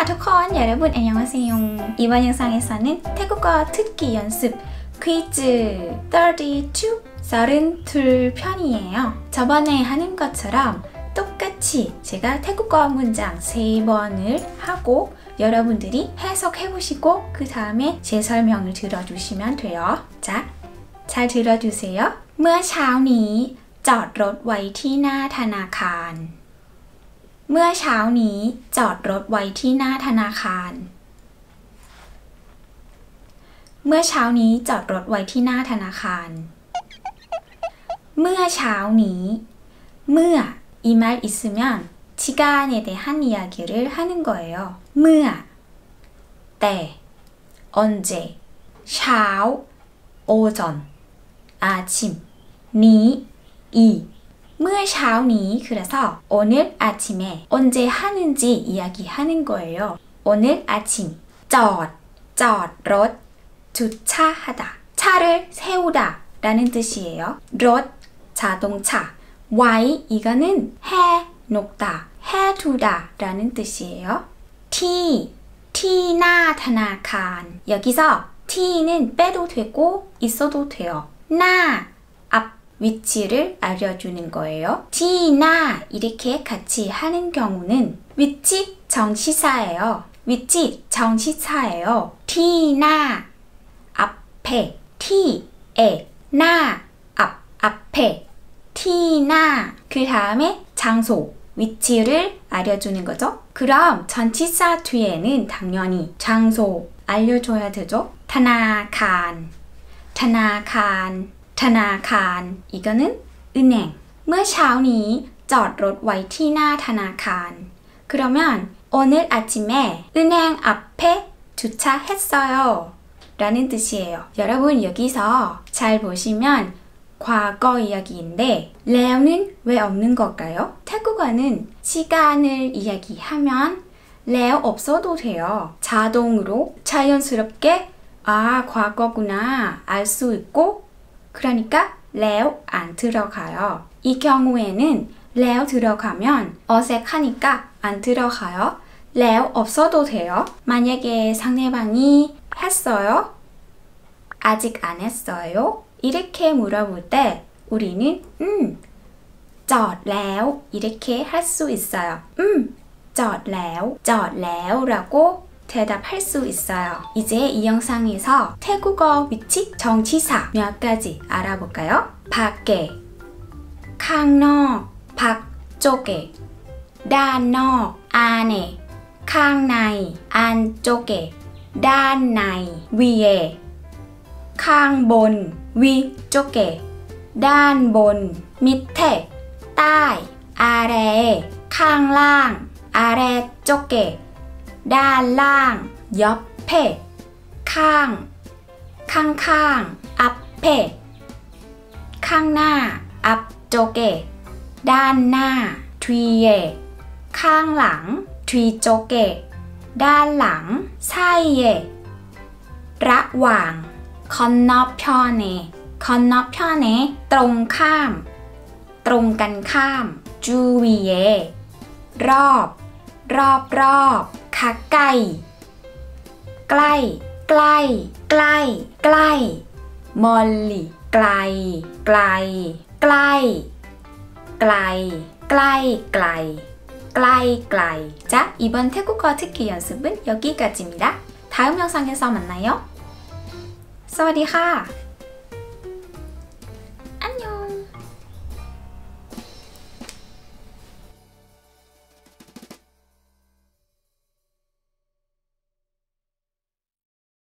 ทุกคน여러분 안녕하세요. 이번 영상에서는 태국어 듣기 연습 퀴즈 32편이에요. 저번에 하는 것처럼 똑같이 제가 태국어 문장 3번을 하고 여러분들이 해석해보시고 그 다음에 제 설명을 들어주시면 돼요. 자, 잘 들어주세요. เมื่อเช้านี้จอดรถไว้ที่หน้าธนาคารเมื่อเช้านี้จอดรถไว้ที่หน้าธนาคารเมื่อเช้านี้จอดรถไว้ที่หน้าธนาคารเมื่อเช้านี้เมื่อ이 말 있으면 시간에 대한 이야기를 하는 거예요. เมื่อ때 언제 샤 오전 아침 니 이เมื่อเช้านี้ 그래서 오늘 아침에 언제 하는지 이야기하는 거예요. 오늘 아침จอดรถ 주차하다 차를 세우다 라는 뜻이에요. 롯 자동차ไว้ 이거는 해놓다 해두다 라는 뜻이에요.ที่หน้าธนาคาร 여기서 t는 빼도 되고 있어도 돼요. 나 앞 위치를 알려주는 거예요. 나 이렇게 같이 하는 경우는 위치 정시사예요. 위치 정시사예요. 나 앞에 에 나 앞에 나 그 다음에 장소 위치를 알려주는 거죠. 그럼 전치사 뒤에는 당연히 장소 알려줘야 되죠.ธนาคาร이거는 은행 เมื่อเช้านี้จอดรถไว้ที่หน้าธนาคาร 그러면 오늘 아침에 은행 앞에 주차했어요 라는 뜻이에요. 여러분 여기서 잘 보시면 과거 이야기인데 레오는 왜 없는 걸까요? 태국어는 시간을 이야기하면 레오 없어도 돼요. 자동으로 자연스럽게 과거구나 알 수 있고 그러니까 레오 안 들어가요. 이 경우에는 레오 들어가면 어색하니까 안 들어가요. 레오 없어도 돼요. 만약에 상대방이 했어요? 아직 안 했어요? 이렇게 물어볼 때 우리는จอดแล้ว 이렇게 할 수 있어요.จอดแล้ว라고 대답할 수 있어요. 이제 이 영상에서 태국어 위치 정치사 몇 가지 알아볼까요? 밖에ข้างนอก밖쪽에ด้านนอก안에ข้างใน안쪽에ด้านใน위에ข้างบน위쪽에ด้านบน밑에ใต้아래에ข้างล่าง아래쪽에ด้านล่าง옆에ข้าง앞에ข้างหน้า앞쪽에ด้านหน้า뒤에ข้างหลัง뒤쪽에ด้านหลัง사이에ระหว่าง건너편에ตรงข้ามตรงกันข้าม주위에รอบ가까이ใกล้멀리ใกล้ 자, 이번 태국어 듣기 연습은 여기까지입니다. 다음 영상에서 만나요. สวัสดีค่ะ